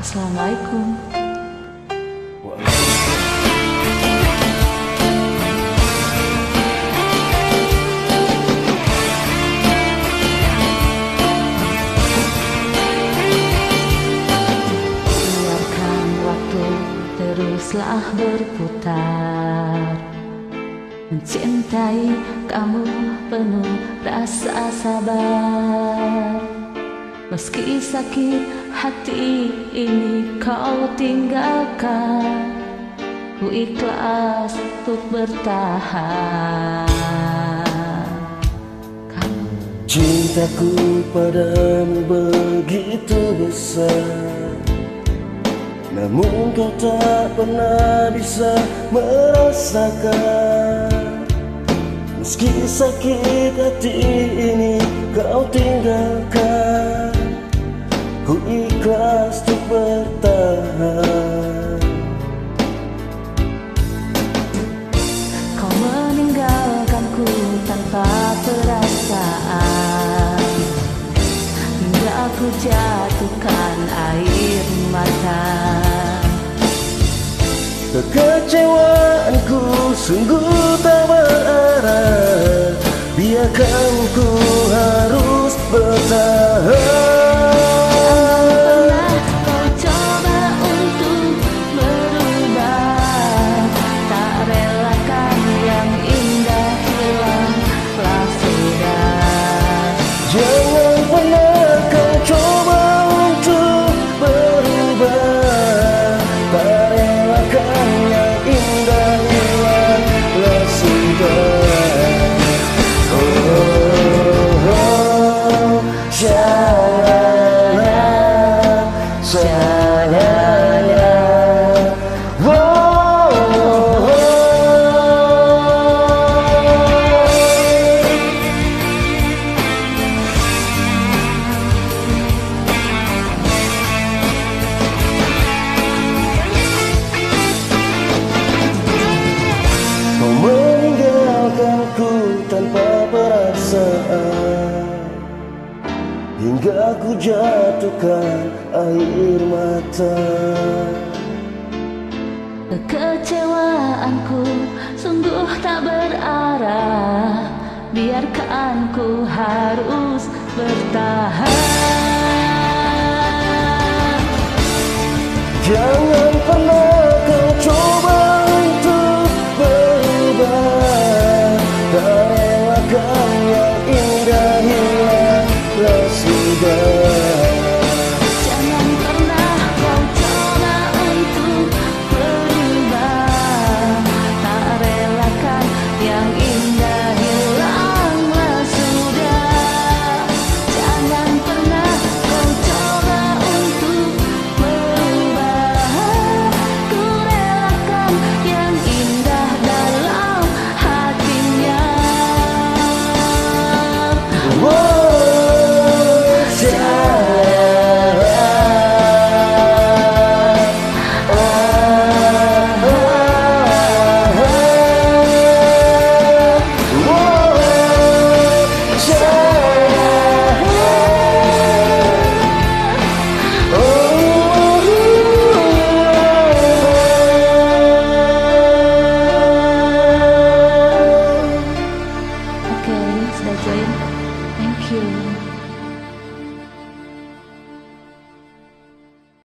Assalamualaikum. Biarkan waktu teruslah berputar, mencintai kamu penuh rasa sabar. Meski sakit hati ini kau tinggalkan, ku ikhlas untuk bertahan. Cintaku padamu begitu besar, namun kau tak pernah bisa merasakan. Meski sakit hati ini kau tinggalkan, ku ikhlas untuk bertahan. Kau meninggalkanku tanpa perasaan, hingga aku jatuhkan air mata. Kekecewaanku sungguh tak berarah, biarkan ku harus bertahan. Jangan pernah kau coba untuk berubah, tak relakan yang indah hilanglah sudah. Oh, oh, oh, shalala, shalala. Oh, oh, oh. Meninggalkanku tanpa perasaan, hingga ku jatuhkan air mata. Kekecewaanku sungguh tak berarah, biarkan ku harus bertahan. Jangan pernah kau coba untuk berubah, tak relakan yang indah hilanglah sudah.